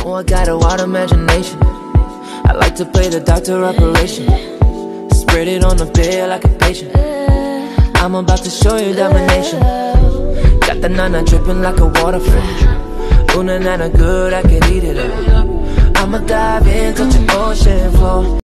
Oh, I got a wild imagination. I like to play the doctor operation. Spread it on the bed like a patient. I'm about to show you domination. Got the nana dripping like a waterfall. Ooh, na na good, I can eat it up. I'ma dive in, touch the ocean floor.